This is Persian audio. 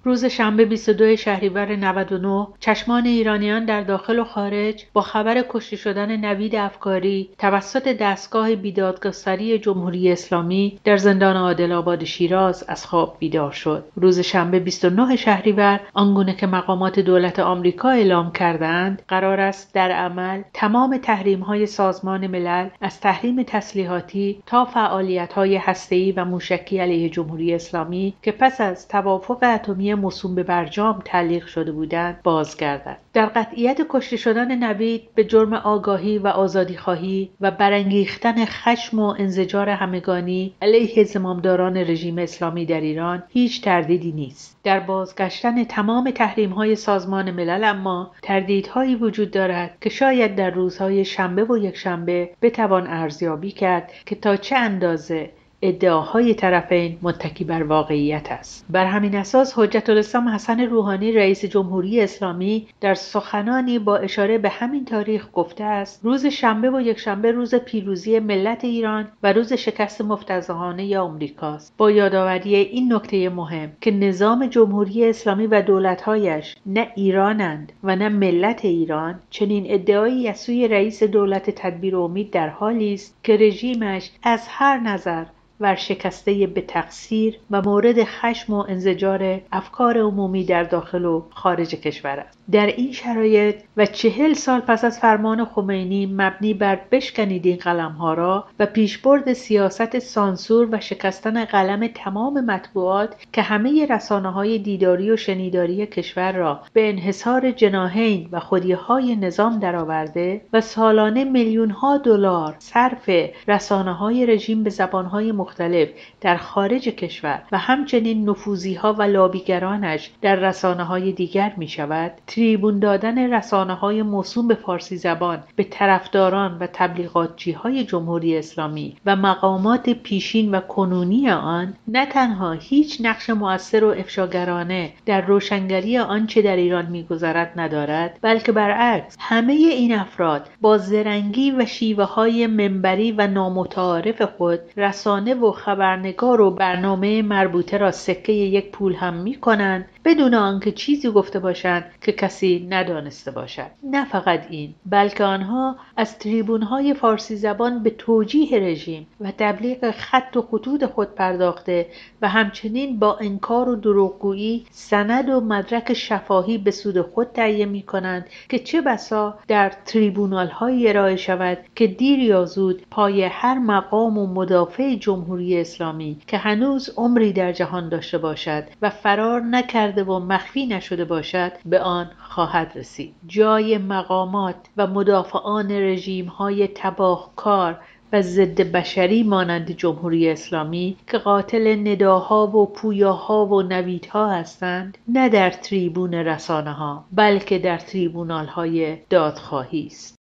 روز شنبه 22 شهریور 99 چشمان ایرانیان در داخل و خارج با خبر کشته شدن نوید افکاری توسط دستگاه بیدادگستری جمهوری اسلامی در زندان عادل‌آباد شیراز از خواب بیدار شد. روز شنبه 29 شهریور آنگونه که مقامات دولت آمریکا اعلام کردند قرار است در عمل تمام تحریم‌های سازمان ملل از تحریم تسلیحاتی تا فعالیت‌های هسته‌ای و موشکی علیه جمهوری اسلامی که پس از توافق اتمی موسوم به برجام تعلیق شده بودند بازگردد. در قطعیت کشته شدن نوید به جرم آگاهی و آزادیخواهی و برانگیختن خشم و انزجار همگانی علیه زمامداران رژیم اسلامی در ایران هیچ تردیدی نیست. در بازگشتن تمام تحریم‌های سازمان ملل اما تردیدهایی وجود دارد که شاید در روزهای شنبه و یکشنبه بتوان ارزیابی کرد که تا چه اندازه ادعاهای طرفین متکی بر واقعیت است. بر همین اساس حجت الاسلام حسن روحانی رئیس جمهوری اسلامی در سخنانی با اشاره به همین تاریخ گفته است روز شنبه و یکشنبه روز پیروزی ملت ایران و روز شکست مفتضحانه آمریکاست. با یادآوری این نکته مهم که نظام جمهوری اسلامی و دولت‌هایش نه ایرانند و نه ملت ایران، چنین ادعایی از سوی رئیس دولت تدبیر و امید در حالی است که رژیمش از هر نظر ورشکسته به تقصیر و مورد خشم و انزجار افکار عمومی در داخل و خارج کشور است. در این شرایط و 40 سال پس از فرمان خمینی مبنی بر بشکنید این قلم‌ها را و پیشبرد سیاست سانسور و شکستن قلم تمام مطبوعات که همه رسانه‌های دیداری و شنیداری کشور را به انحصار جناحین و خودی‌های نظام درآورده و سالانه میلیون‌ها دلار صرف رسانه‌های رژیم به زبان‌های مختلف در خارج کشور و همچنین نفوذی‌ها و لابیگرانش در رسانه‌های دیگر می‌شود، تریبون دادن رسانه‌های موسوم به فارسی زبان به طرفداران و تبلیغاتچی‌های جمهوری اسلامی و مقامات پیشین و کنونی آن نه تنها هیچ نقش مؤثر و افشاگرانه در روشنگری آنچه در ایران می‌گذرد ندارد، بلکه برعکس همه این افراد با زرنگی و شیوه‌های منبری و نامتعارف خود رسانه و خبرنگار و برنامه مربوطه را سکه یک پول هم می‌کنند بدون آنکه چیزی گفته باشند که کسی ندانسته باشد. نه فقط این، بلکه آنها از تریبون‌های فارسی زبان به توجیه رژیم و تبلیغ خط و خطوط خود پرداخته و همچنین با انکار و دروغگویی سند و مدرک شفاهی به سود خود تهیه می‌کنند که چه بسا در تریبونال‌هایی ارائه شود که دیر یا زود پای هر مقام و مدافع جمهوری اسلامی که هنوز عمری در جهان داشته باشد و فرار نکرده و مخفی نشده باشد به آن خواهد رسید. جای مقامات و مدافعان رژیم‌های تباهکار و ضد بشری مانند جمهوری اسلامی که قاتل نداها و پویاها و نویدها هستند نه در تریبون رسانه‌ها بلکه در تریبونال‌های دادخواهی است.